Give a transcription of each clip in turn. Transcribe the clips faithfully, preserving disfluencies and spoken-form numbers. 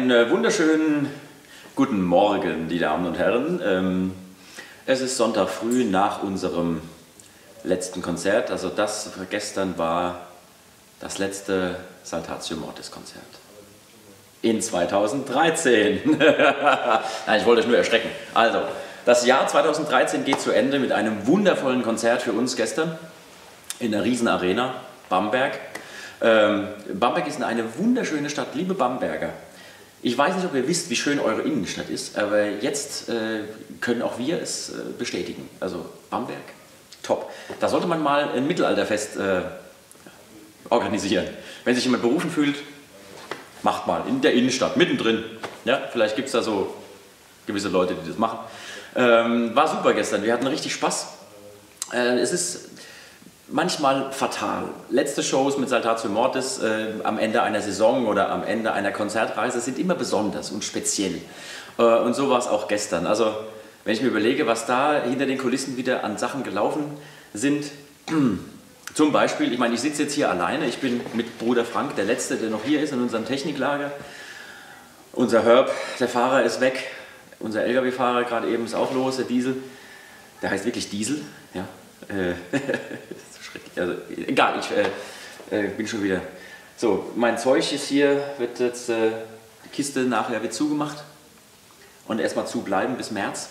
Einen äh, wunderschönen guten Morgen, die Damen und Herren. Ähm, es ist Sonntag früh nach unserem letzten Konzert. Also das gestern war das letzte Saltatio Mortis Konzert. In zweitausenddreizehn. Nein, ich wollte euch nur erschrecken. Also, das Jahr zweitausenddreizehn geht zu Ende mit einem wundervollen Konzert für uns gestern in der Riesenarena Bamberg. Ähm, Bamberg ist eine wunderschöne Stadt, liebe Bamberger. Ich weiß nicht, ob ihr wisst, wie schön eure Innenstadt ist, aber jetzt äh, können auch wir es äh, bestätigen. Also Bamberg, top. Da sollte man mal ein Mittelalterfest äh, organisieren. Wenn sich jemand berufen fühlt, macht mal in der Innenstadt, mittendrin. Ja, vielleicht gibt es da so gewisse Leute, die das machen. Ähm, war super gestern, wir hatten richtig Spaß. Äh, es ist manchmal fatal. Letzte Shows mit Saltatio Mortis äh, am Ende einer Saison oder am Ende einer Konzertreise sind immer besonders und speziell. Äh, und so war es auch gestern. Also wenn ich mir überlege, was da hinter den Kulissen wieder an Sachen gelaufen sind, zum Beispiel, ich meine, ich sitze jetzt hier alleine, ich bin mit Bruder Frank, der Letzte, der noch hier ist in unserem Techniklager. Unser Herb, der Fahrer, ist weg. Unser L K W-Fahrer gerade eben ist auch los, der Diesel. Der heißt wirklich Diesel, ja. Äh, Also, egal, ich äh, äh, bin schon wieder. So, mein Zeug ist hier, wird jetzt, äh, die Kiste nachher wird zugemacht und erstmal zubleiben bis März.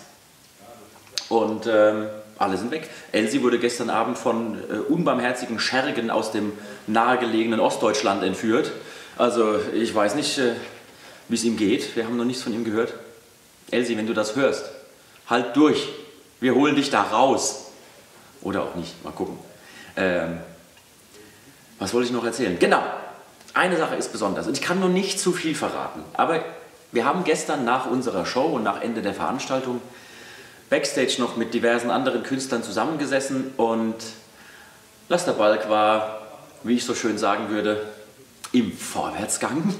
Und ähm, alle sind weg. Elsie wurde gestern Abend von äh, unbarmherzigen Schergen aus dem nahegelegenen Ostdeutschland entführt. Also, ich weiß nicht, äh, wie es ihm geht. Wir haben noch nichts von ihm gehört. Elsie, wenn du das hörst, halt durch. Wir holen dich da raus. Oder auch nicht, mal gucken. Ähm, was wollte ich noch erzählen? Genau, eine Sache ist besonders und ich kann noch nicht zu viel verraten, aber wir haben gestern nach unserer Show und nach Ende der Veranstaltung Backstage noch mit diversen anderen Künstlern zusammengesessen und Laster Balk war, wie ich so schön sagen würde, im Vorwärtsgang.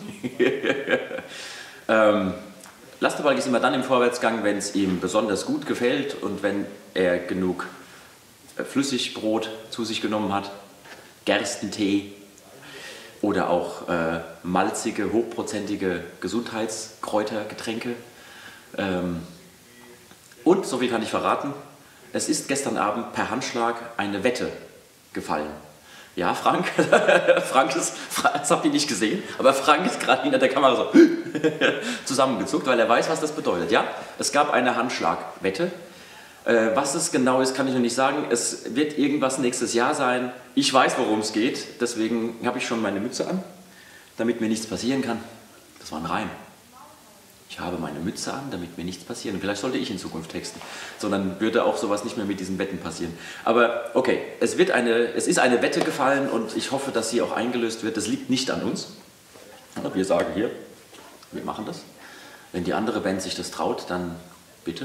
ähm, Laster Balk ist immer dann im Vorwärtsgang, wenn es ihm besonders gut gefällt und wenn er genug Flüssigbrot zu sich genommen hat, Gerstentee oder auch äh, malzige, hochprozentige Gesundheitskräutergetränke. Ähm, und, so viel kann ich verraten, es ist gestern Abend per Handschlag eine Wette gefallen. Ja, Frank, Frank ist, das habt ihr nicht gesehen, aber Frank ist gerade hinter der Kamera so zusammengezuckt, weil er weiß, was das bedeutet. Ja, es gab eine Handschlagwette. Was es genau ist, kann ich noch nicht sagen. Es wird irgendwas nächstes Jahr sein. Ich weiß, worum es geht. Deswegen habe ich schon meine Mütze an, damit mir nichts passieren kann. Das war ein Reim. Ich habe meine Mütze an, damit mir nichts passiert. Und vielleicht sollte ich in Zukunft texten. Sondern würde auch sowas nicht mehr mit diesen Wetten passieren. Aber okay, es, wird eine, es ist eine Wette gefallen und ich hoffe, dass sie auch eingelöst wird. Das liegt nicht an uns. Wir sagen hier, wir machen das. Wenn die andere Band sich das traut, dann bitte.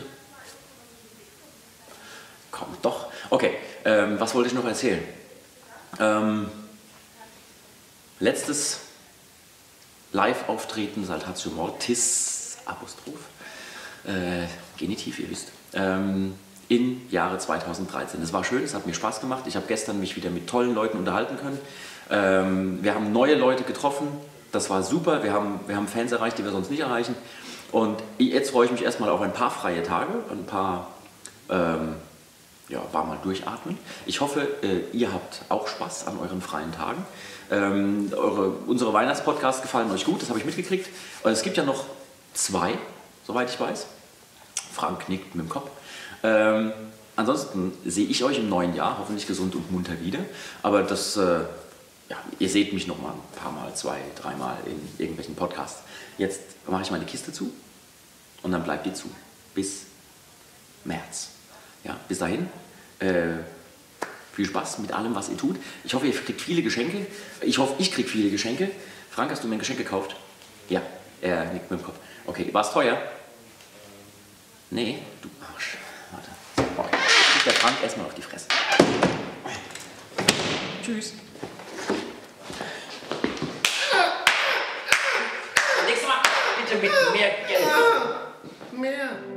Kommt doch. Okay, ähm, was wollte ich noch erzählen? Ähm, letztes Live-Auftreten, Saltatio Mortis, Apostroph, äh, Genitiv, ihr wisst, ähm, im Jahre zweitausenddreizehn. Es war schön, es hat mir Spaß gemacht. Ich habe gestern mich wieder mit tollen Leuten unterhalten können. Ähm, wir haben neue Leute getroffen, das war super. Wir haben, wir haben Fans erreicht, die wir sonst nicht erreichen. Und jetzt freue ich mich erstmal auf ein paar freie Tage, ein paar... Ähm, Ja, war mal durchatmen. Ich hoffe, äh, ihr habt auch Spaß an euren freien Tagen. Ähm, eure, unsere Weihnachtspodcasts gefallen euch gut, das habe ich mitgekriegt. Es gibt ja noch zwei, soweit ich weiß. Frank nickt mit dem Kopf. Ähm, ansonsten sehe ich euch im neuen Jahr, hoffentlich gesund und munter wieder. Aber das, äh, ja, ihr seht mich noch mal ein paar Mal, zwei, dreimal in irgendwelchen Podcasts. Jetzt mache ich meine Kiste zu und dann bleibt die zu. Bis März. Ja, bis dahin, äh, viel Spaß mit allem, was ihr tut. Ich hoffe, ihr kriegt viele Geschenke. Ich hoffe, ich kriege viele Geschenke. Frank, hast du mir ein Geschenk gekauft? Ja, er nickt mit dem Kopf. Okay, war es teuer? Nee, du Arsch. Warte. Okay, jetzt kriegt der Frank erstmal auf die Fresse. Tschüss. Nächstes Mal bitte mit mehr Geld. Mehr.